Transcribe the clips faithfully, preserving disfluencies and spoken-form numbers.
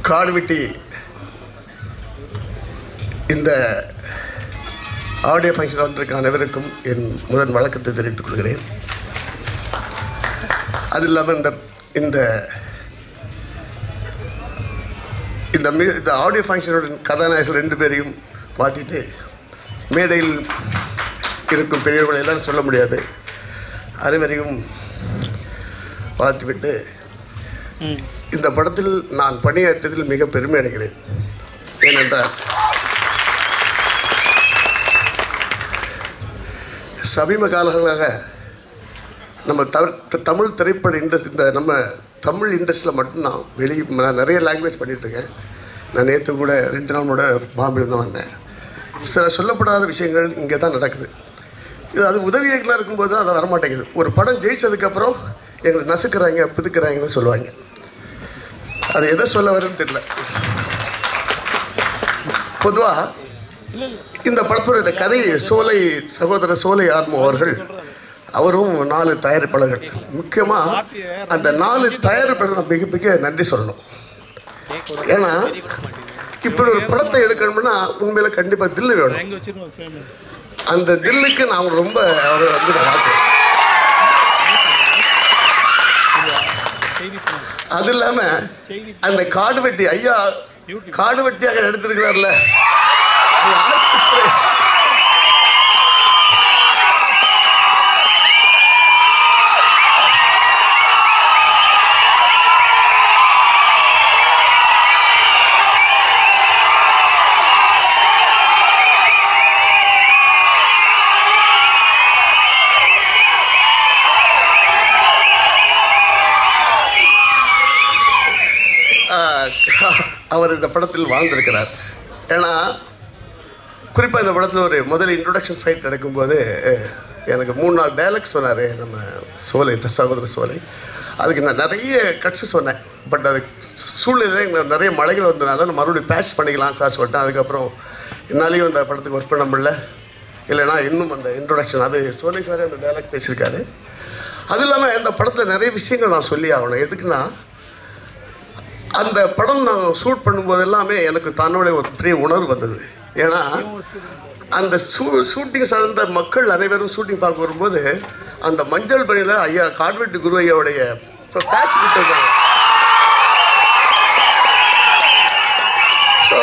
காடுவெட்டி இந்த audio function வந்திருக்க அனைவருக்கும் என் முதன் வழக்கத்தை தெரிவித்துக் கொள்கிறேன். அது இல்லாமல் இந்த இந்த இந்த இந்த ஆடியோ ஃபங்க்ஷனோட கதாநாயகர்கள் ரெண்டு பேரையும் மாற்றிட்டு மேடையில் இருக்கும் பெரியவர்களை எல்லாம் சொல்ல முடியாது, அனைவரையும் பார்த்துவிட்டு இந்த படத்தில் நான் பணியாற்றியதில் மிக பெருமை அடைகிறேன். ஏனென்றால் சமீப காலங்களாக நம்ம தமிழ் திரைப்பட இண்டஸ்ட்ரி இந்த நம்ம தமிழ் இண்டஸ்ட்ரியில் மட்டும்தான் வெளியே நான் நிறைய லாங்குவேஜ் பண்ணிகிட்ருக்கேன். நான் நேற்று கூட ரெண்டு நாளோட பாம்பேல தான் வந்தேன். சில சொல்லப்படாத விஷயங்கள் இங்கே தான் நடக்குது. இது அது உதவி இயக்குனராக இருக்கும்போது தான் அதை வரமாட்டேங்குது. ஒரு படம் ஜெயிச்சதுக்கப்புறம் எங்களை நசுக்கிறாங்க பிதுக்கிறாங்கன்னு சொல்லுவாங்க. அது எதை சொல்ல வரும்னு தெரியல. பொதுவாக இந்த படத்தோட கதை சோலை சகோதரர் சோலை ஆர்மோ அவர்கள், அவரும் நாலு தயாரிப்பாளர்கள். முக்கியமாக அந்த நாலு தயாரிப்பாளர்கள் மிக மிக நன்றி சொல்லணும். ஏன்னா இப்படி ஒரு படத்தை எடுக்கணும்னா உண்மையில் கண்டிப்பாக தில்லு வேணும். அந்த தில்லுக்கு நான் ரொம்ப அவர் வந்து பார்த்தேன். அது இல்லாமல் அந்த காடு வெட்டி ஐயா காடு வெட்டியாக எடுத்திருக்கிறார்ல, அவர் இந்த படத்தில் வாழ்ந்திருக்கிறார். ஏன்னா குறிப்பாக இந்த படத்தில் ஒரு முதல் இன்ட்ரொடக்ஷன் ஃபைட் கிடைக்கும்போது எனக்கு மூணு நாள் டைலாக் சொன்னார் நம்ம சோலை சகோதர சோலை. அதுக்கு நான் நிறைய கட்ஸு சொன்னேன். பட் அது சூழ்நிலை எங்களுக்கு நிறைய மழைகள் வந்ததுனால நான் மறுபடியும் பேட்ச் பண்ணிக்கலாம் சார் சொல்லிட்டேன். அதுக்கப்புறம் என்னாலேயும் அந்த படத்துக்கு ஒர்க் பண்ண முடியல. இல்லைனா இன்னும் அந்த இன்ட்ரொடக்ஷன் அது சோலை சாரே அந்த டைலாக் பேசியிருக்காரு. அது இல்லாமல் இந்த படத்தில் நிறைய விஷயங்கள் நான் சொல்லி ஆகணும். எதுக்குன்னா அந்த படம் நான் ஷூட் பண்ணும்போது எல்லாமே எனக்கு தன்னோட ஒரு பெரிய உணர்வு வந்தது. ஏன்னா அந்த ஷூ ஷூட்டிங் சார்ந்த மக்கள் அனைவரும் ஷூட்டிங் பார்க்க வரும்போது அந்த மஞ்சள் பணியில் ஐயா காடுவெட்டி குரு ஐயாவுடைய பேட்ச் விட்டுருக்காங்க. ஸோ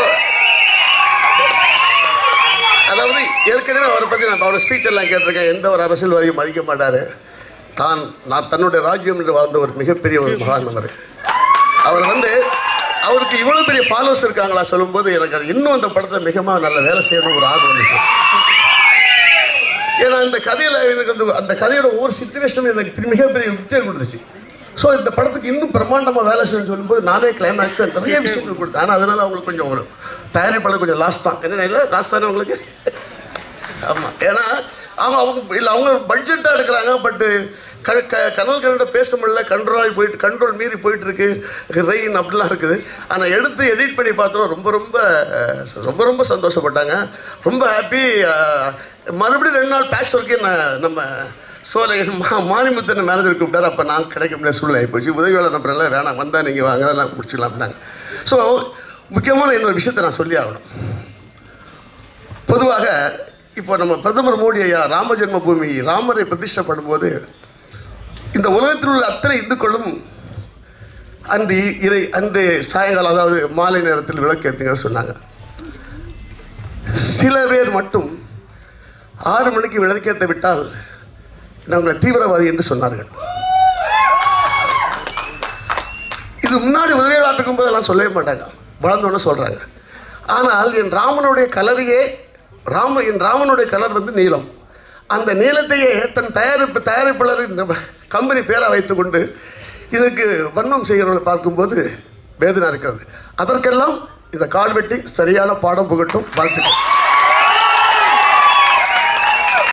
அதாவது ஏற்கனவே அவரை பற்றி நான் அவரோட ஸ்பீச் எல்லாம் கேட்டிருக்கேன். எந்த ஒரு அரசியல்வாதியும் மதிக்க மாட்டார். தான் நான் தன்னுடைய ராஜ்யம் என்று வாழ்ந்த ஒரு மிகப்பெரிய ஒரு மகான் அவர். அவர் வந்து அவருக்கு இவ்வளோ பெரிய ஃபாலோவர்ஸ் இருக்காங்களா சொல்லும்போது எனக்கு அது இன்னும் அந்த படத்தில் மிகமாக நல்ல வேலை செய்யணும் ஒரு ஆர்வம் வந்துச்சு. ஏன்னா இந்த கதையில் எனக்கு வந்து அந்த கதையோட ஒவ்வொரு சிச்சுவேஷனும் எனக்கு மிகப்பெரிய உத்தியம் கொடுத்துச்சு. ஸோ இந்த படத்துக்கு இன்னும் பிரம்மாண்டமாக வேலை செய்யணும்னு சொல்லும்போது நானே கிளைமேக்ஸ் நிறைய விஷயங்கள் கொடுத்தேன். ஆனால் அதனால் அவங்களுக்கு கொஞ்சம் ஒரு தயாரிப்பாளர் கொஞ்சம் லாஸ் தான். என்ன இல்லை லாஸ் தானே உங்களுக்கு? ஆமாம். ஏன்னா அவங்க அவங்க இல்லை அவங்க பட்ஜெட்டாக எடுக்கிறாங்க. பட்டு க க கனல் கனட பேச முடியல, கண்ட்ரோல் ஆகி போயிட்டு கண்ட்ரோல் மீறி போயிட்டுருக்கு, ரெயின் அப்படிலாம் இருக்குது. ஆனால் எடுத்து எடிட் பண்ணி பார்த்தோம் ரொம்ப ரொம்ப ரொம்ப ரொம்ப சந்தோஷப்பட்டாங்க. ரொம்ப ஹாப்பி. மறுபடியும் ரெண்டு நாள் பேட்ச் ஒர்க்கே நான் நம்ம சோலை மா மானிமுத்தன் மேனேஜர் கூப்பிட்டார். அப்போ நான் கிடைக்க முடியாத சூழ்நிலை ஆகி போச்சு. உதவியாளர் நம்பரில் வேணாம் வந்தால் நீங்கள் வாங்க நான் முடிச்சுக்கலாம் அப்படின்னாங்க. ஸோ முக்கியமான இன்னொரு விஷயத்தை நான் சொல்லி ஆகணும். பொதுவாக இப்போ நம்ம பிரதமர் மோடி ஐயா ராம ஜென்ம பூமி ராமரை பிரதிஷ்டப்படும் போது இந்த உலகத்தில் உள்ள அத்தனை இந்துக்களும் அன்று இறை அன்று சாயங்காலம் அதாவது மாலை நேரத்தில் விளக்கு ஏற்றுங்கன்னு சொன்னாங்க. சில பேர் மட்டும் ஆறு மணிக்கு விளக்கேற்ற விட்டால் நாங்கள் தீவிரவாதி என்று சொன்னார்கள். இது முன்னாடி உதவியாளர் இருக்கும் போதெல்லாம் சொல்லவே மாட்டாங்க, வளர்ந்தோன்னு சொல்கிறாங்க. ஆனால் என் ராமனுடைய கலரையே ராம என் ராமனுடைய கலர் வந்து நீலம். அந்த நீளத்தையே தன் தயாரிப்பு தயாரிப்பாளர் கம்பெனி பேராக வைத்துக்கொண்டு இதற்கு வர்ணம் செய்கிறவர்களை பார்க்கும்போது வேதனை இருக்கிறது. அதற்கெல்லாம் இந்த காடுவெட்டி சரியான பாடம் புகட்டும். வாழ்த்துக்கள்.